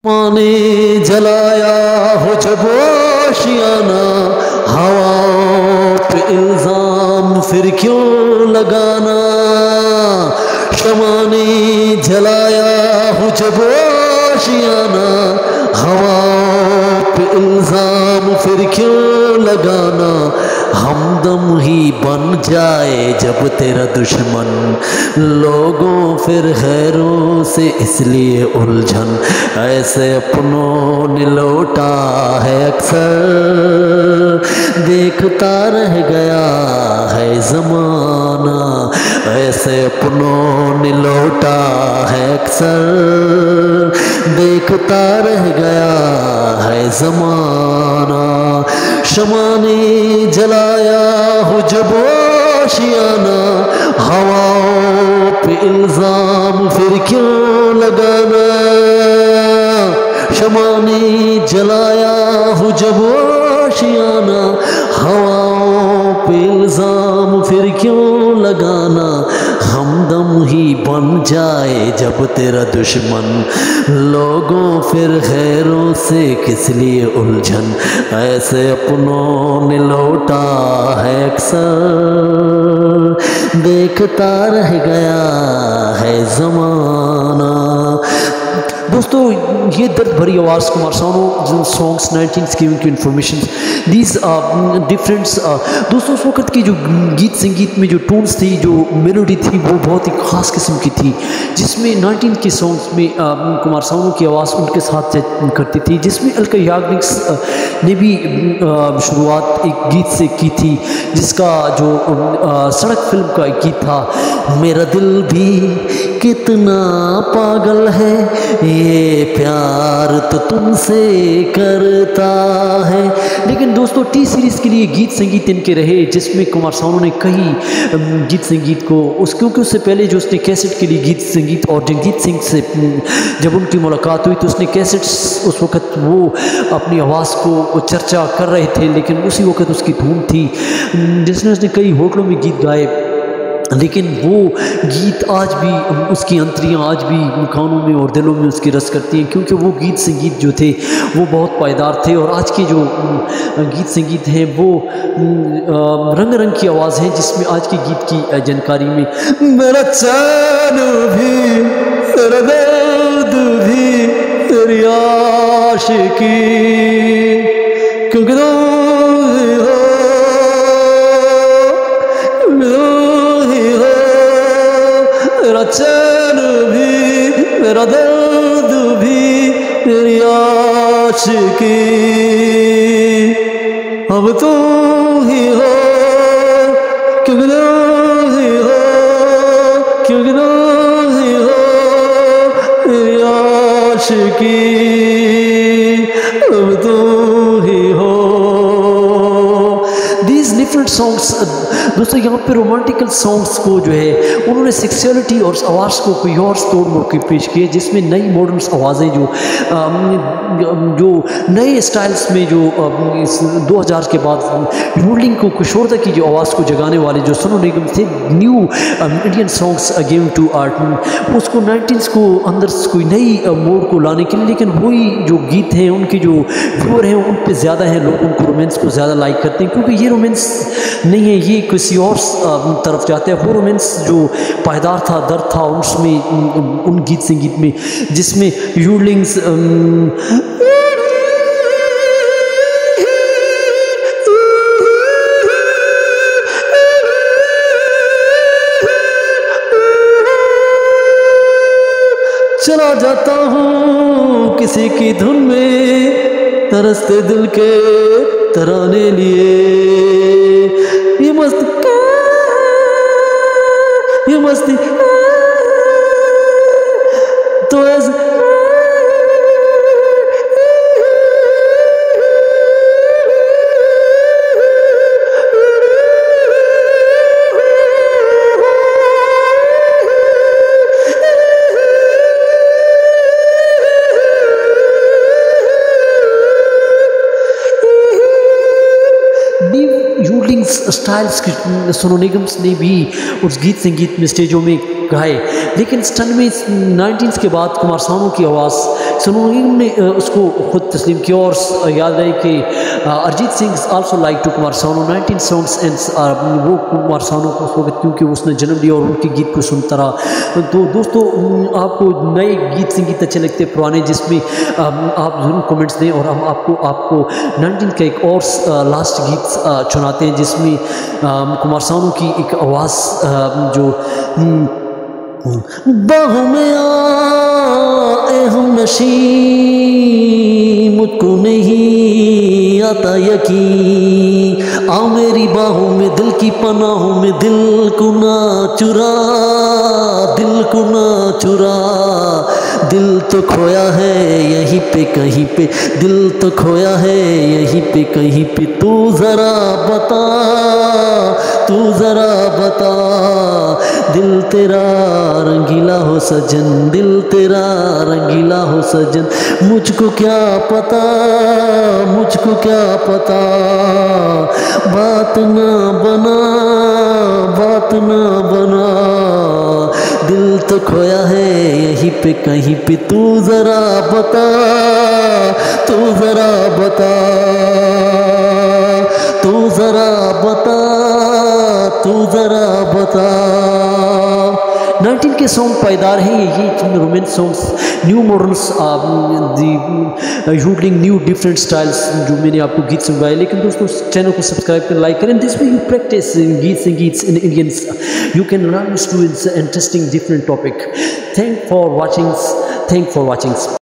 माने जलाया हो जब आशियाना, हवाओं पे इल्जाम फिर क्यों लगाना। शमा ने जलाया हो जब आशियाना, हवाओं पे इल्जाम फिर क्यों लगाना। हमदम ही बन जाए जब तेरा दुश्मन, लोगों फिर गैरों से इसलिए उलझन। ऐसे अपनों ने लौटा है अक्सर, देखता रह गया है ज़माना। ऐसे अपनों ने लौटा है अक्सर, देखता रह गया है ज़माना। शमा ने जलाया हो जब आशियाना, हवाओं पे इल्जाम फिर क्यों लगाना। शमा ने जलाया हो जब आशियाना, हवाओं पे इल्जाम फिर क्यों लगाना। हमदम ही बन जाए जब तेरा दुश्मन, लोगों फिर गैरों से किस लिए उलझन। ऐसे अपनों ने लौटा है अक्सर, देखता रह गया है ज़माना। दोस्तों, ये दर्द भरी आवाज़ Kumar Sanu songs 19 giving to information these differents. दोस्तों, उस वक्त की जो गीत संगीत में जो टोन्स थी, जो मेलोडी थी, वो बहुत ही ख़ास किस्म की थी, जिसमें 19 के सॉन्ग्स में कुमार सानू की आवाज़ उनके साथ करती थी, जिसमें अलका याग्निक ने भी शुरुआत एक गीत से की थी, जिसका जो सड़क फिल्म का एक गीत था, मेरा दिल भी कितना पागल है, ये प्यार तो तुमसे करता है। लेकिन दोस्तों, टी सीरीज़ के लिए गीत संगीत इनके रहे, जिसमें कुमार सानू ने कई गीत संगीत को क्योंकि उससे पहले जो उसने कैसेट के लिए गीत संगीत और जगजीत सिंह से जब उनकी मुलाकात हुई तो उसने कैसेट्स, उस वक़्त वो अपनी आवाज़ को चर्चा कर रहे थे, लेकिन उसी वक्त उसकी धूम थी, जिसने उसने कई होटलों में गीत गाए। लेकिन वो गीत आज भी, उसकी अंतरियाँ आज भी कानों में और दिलों में उसकी रस करती हैं, क्योंकि वो गीत संगीत जो थे वो बहुत पायदार थे। और आज के जो गीत संगीत हैं वो रंग रंग की आवाज़ है, जिसमें आज के गीत की जानकारी में मेरा चैन भी, मेरा दर्द भी, तेरी आशिकी, क्योंकि मेरा चैन भी, मेरा दर्द भी, तेरी आशिकी, अब तू ही हो, क्योंकि तू ही हो, क्योंकि तू ही हो, तेरी आशिकी, अब तू ही हो। These different songs, दोस्तों, यहाँ पे रोमांटिकल सॉन्ग्स को जो है उन्होंने सेक्सुअलिटी और आवाज़ को कोई और तोड़ मोड़ के पेश किए, जिसमें नई मॉडर्न आवाज़ें जो नए स्टाइल्स में जो 2000 के बाद रूलिंग को किशोरदा की जो आवाज़ को जगाने वाले जो सोनू निगम थे, new Indian songs giving to art, उसको 19s को अंदर कोई नई मोड़ को लाने के लिए। लेकिन वही जो गीत हैं, उनके जो व्यूअर हैं उन पर ज़्यादा है, लोग उनको रोमांस को ज़्यादा लाइक करते हैं, क्योंकि ये रोमांस नहीं है, ये किसी और तरफ जाते हैं। वो रोमांस जो पायदार था, दर्द था उसमें, उन गीत संगीत में, जिसमें यूलिंग्स चला जाता हूँ किसी की धुन में, तरसते दिल के तराने लिए, ये मस्ती तो ऐसे स्टाइल्स की सोनू निगम ने भी उस गीत संगीत में स्टेजों में गाए, लेकिन स्टन में 19 के बाद कुमार सानू की आवाज़ सोनू निगम ने उसको खुद तस्लीम किया। और याद रहे कि Arijit Singh also like to Kumar Sanu 19 songs and वो कुमार सानू को उस वक्त क्योंकि उसने जन्म दिया और उनके गीत को सुनता रहा। तो दोस्तों आपको नए गीत संगीत अच्छे लगते पुराने, जिसमें आप ज़रूर कमेंट्स दें और हम आपको 19 का एक और लास्ट गीत सुनाते हैं जिसमें कुमार सानू की एक आवाज़ जो बाहों में आए हम नशी मुझको नहीं आता यकीन, आओ मेरी बाहों में दिल की पनाहों में दिल को ना चुरा, दिल को ना चुरा, दिल तो खोया है यहीं पे कहीं पे, दिल तो खोया है यहीं पे कहीं पे, तू ज़रा बता, तू ज़रा बता, दिल तेरा रंगीला हो सजन, दिल तेरा रंगीला हो सजन, मुझको क्या पता, मुझको क्या पता, बात ना बना, बात ना बना, दिल तो खोया है यहीं पे कहीं पे, तू ज़रा बता, तू ज़रा बता, तू ज़रा बता, तू ज़रा बता। 19 के सॉन्ग पायदार हैं, ये रोमांस सॉन्ग्स, न्यू मॉडर्न्स, यूटिंग न्यू डिफरेंट स्टाइल्स जो मैंने आपको गीत सुनवाए। लेकिन दोस्तों चैनल को सब्सक्राइब करें, लाइक करें, दिस वे यू प्रैक्टिस गीत in Indians, you can learn students interesting different topic. Thank for watching.